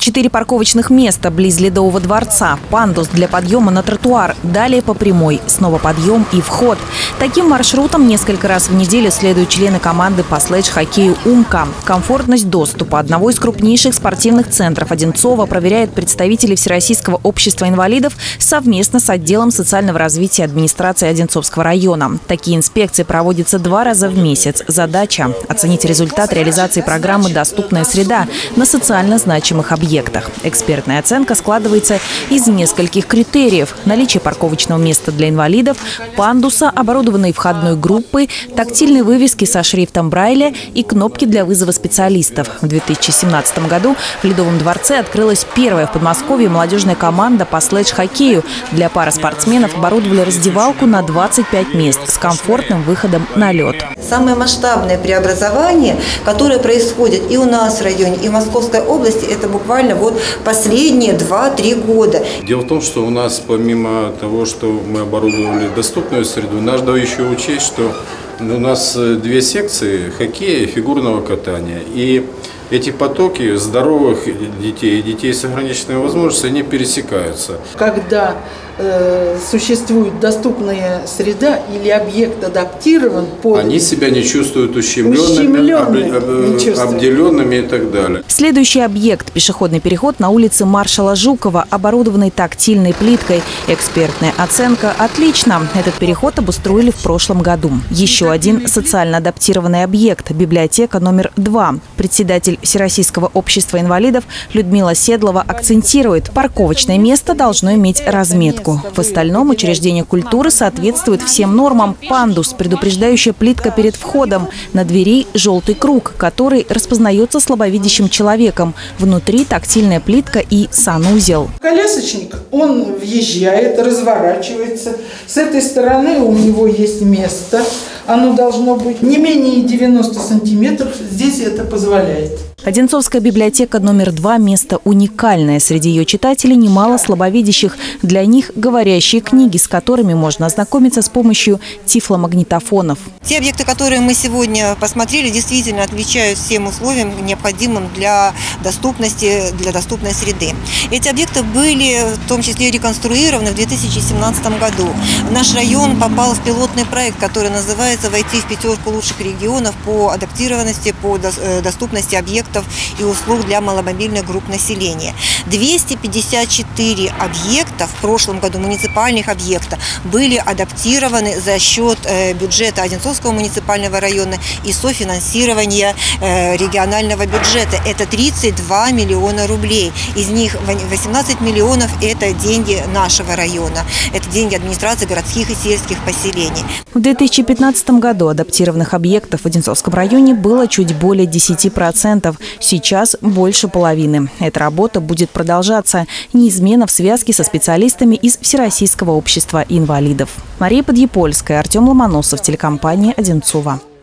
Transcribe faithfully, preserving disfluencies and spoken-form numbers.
Четыре парковочных места близ Ледового дворца, пандус для подъема на тротуар, далее по прямой, снова подъем и вход. Таким маршрутом несколько раз в неделю следуют члены команды по слэдж-хоккею «Умка». Комфортность доступа одного из крупнейших спортивных центров Одинцова проверяют представители Всероссийского общества инвалидов совместно с отделом социального развития администрации Одинцовского района. Такие инспекции проводятся два раза в месяц. Задача – оценить результат реализации программы «Доступная среда» на социально значимых объектах. Экспертная оценка складывается из нескольких критериев: наличие парковочного места для инвалидов, пандуса, оборудованной входной группы, тактильные вывески со шрифтом Брайля и кнопки для вызова специалистов. В две тысячи семнадцатом году в Ледовом дворце открылась первая в Подмосковье молодежная команда по слэдж-хоккею. Для пары спортсменов оборудовали раздевалку на двадцать пять мест с комфортным выходом на лед. Самое масштабное преобразование, которое происходит и у нас в районе, и в Московской области, это буквально вот последние два-три года. Дело в том, что у нас помимо того, что мы оборудовали доступную среду, надо еще учесть, что у нас две секции – хоккея и фигурного катания. И эти потоки здоровых детей и детей с ограниченными возможностями, они пересекаются. Когда э, существует доступная среда или объект адаптирован под... Они себя не чувствуют ущемленными, об, об, обделенными и так далее. Следующий объект – пешеходный переход на улице Маршала Жукова, оборудованный тактильной плиткой. Экспертная оценка – отлично. Этот переход обустроили в прошлом году. Еще один социально адаптированный объект – библиотека номер два. Председатель Всероссийского общества инвалидов Людмила Седлова акцентирует: парковочное место должно иметь разметку. В остальном учреждение культуры соответствует всем нормам. Пандус, предупреждающая плитка перед входом. На двери желтый круг, который распознается слабовидящим человеком. Внутри тактильная плитка и санузел. Колясочник, он въезжает, разворачивается. С этой стороны у него есть место. Оно должно быть не менее девяноста сантиметров. Здесь это позволяет. Одинцовская библиотека номер два – место уникальное. Среди ее читателей немало слабовидящих. Для них говорящие книги, с которыми можно ознакомиться с помощью тифломагнитофонов. Те объекты, которые мы сегодня посмотрели, действительно отвечают всем условиям, необходимым для доступности, для доступной среды. Эти объекты были в том числе реконструированы в две тысячи семнадцатом году. Наш район попал в пилотный проект, который называется «Войти в пятерку лучших регионов по адаптированности, по доступности объектов и услуг для маломобильных групп населения». двести пятьдесят четыре объекта в прошлом году, муниципальных объектов, были адаптированы за счет бюджета Одинцовского муниципального района и софинансирования регионального бюджета. Это тридцать два миллиона рублей. Из них восемнадцать миллионов – это деньги нашего района. Это деньги администрации городских и сельских поселений. В две тысячи пятнадцатом году адаптированных объектов в Одинцовском районе было чуть более десяти процентов. Сейчас больше половины. Эта работа будет продолжаться неизменно в связке со специалистами из Всероссийского общества инвалидов. Мария Подъепольская, Артем Ломоносов, телекомпания «Одинцова».